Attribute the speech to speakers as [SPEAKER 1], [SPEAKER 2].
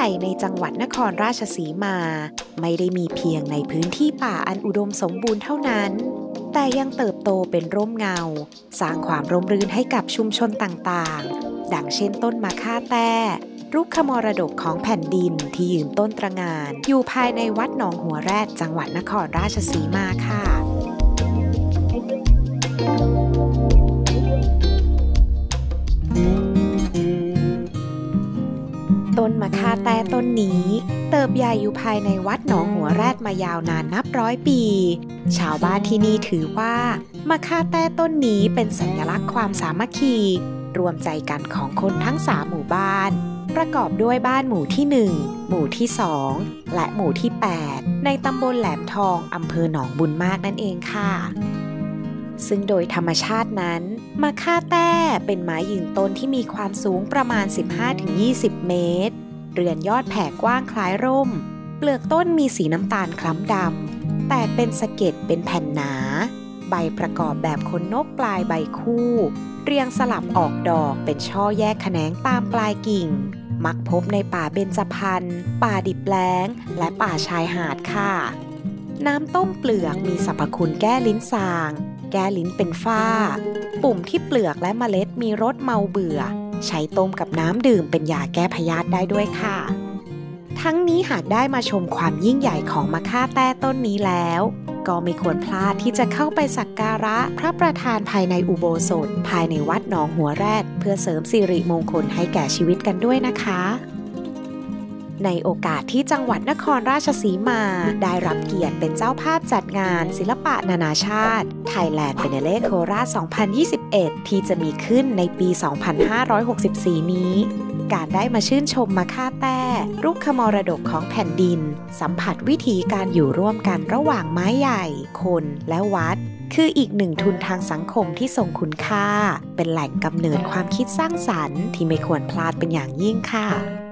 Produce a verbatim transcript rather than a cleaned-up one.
[SPEAKER 1] ญ่ในจังหวัดนครราชสีมาไม่ได้มีเพียงในพื้นที่ป่าอันอุดมสมบูรณ์เท่านั้นแต่ยังเติบโตเป็นร่มเงาสร้างความร่มรื่นให้กับชุมชนต่างๆดังเช่นต้นมะค่าแต้รุกขมรดกของแผ่นดินที่ยืนต้นตระหง่านอยู่ภายในวัดหนองหัวแรดจังหวัดนครราชสีมาค่ะต้นมะค่าแต้ต้นนี้เติบใหญ่อยู่ภายในวัดหนองหัวแรดมายาวนานนับร้อยปีชาวบ้านที่นี่ถือว่ามะค่าแต้ต้นนี้เป็นสัญลักษณ์ความสามัคคีรวมใจกันของคนทั้งสามหมู่บ้านประกอบด้วยบ้านหมู่ที่หนึ่งหมู่ที่สองและหมู่ที่แปดในตำบลแหลมทองอำเภอหนองบุญมากนั่นเองค่ะซึ่งโดยธรรมชาตินั้นมะค่าแต้เป็นไม้ยืนต้นที่มีความสูงประมาณ สิบห้าถึงยี่สิบ เมตรเรือนยอดแผ่กว้างคล้ายร่มเปลือกต้นมีสีน้ำตาลคล้ำดำแตกเป็นสะเก็ดเป็นแผ่นหนาใบประกอบแบบขนนกปลายใบคู่เรียงสลับออกดอกเป็นช่อแยกแขนงตามปลายกิ่งมักพบในป่าเบญจพรรณป่าดิบแล้งและป่าชายหาดค่ะน้ำต้มเปลือกมีสรรพคุณแก้ลิ้นสางแก้ลิ้นเป็นฝ้าปุ่มที่เปลือกและเมล็ดมีรสเมาเบื่อใช้ต้มกับน้ำดื่มเป็นยาแก้พยาธิได้ด้วยค่ะทั้งนี้หากได้มาชมความยิ่งใหญ่ของมะค่าแต้ต้นนี้แล้วก็ไม่ควรพลาดที่จะเข้าไปสักการะพระประธานภายในอุโบสถภายในวัดหนองหัวแรดเพื่อเสริมสิริมงคลให้แก่ชีวิตกันด้วยนะคะในโอกาสที่จังหวัดนครราชสีมาได้รับเกียรติเป็นเจ้าภาพจัดงานศิลปะนานาชาติ Thailand Biennale Kora สองพันยี่สิบเอ็ด ที่จะมีขึ้นในปี สองพันห้าร้อยหกสิบสี่ นี้การได้มาชื่นชมมะค่าแต้รุกขมรดกของแผ่นดินสัมผัสวิถีการอยู่ร่วมกันระหว่างไม้ใหญ่คนและวัดคืออีกหนึ่งทุนทางสังคมที่ทรงคุณค่าเป็นแหล่งกำเนิดความคิดสร้างสรรค์ที่ไม่ควรพลาดเป็นอย่างยิ่งค่ะ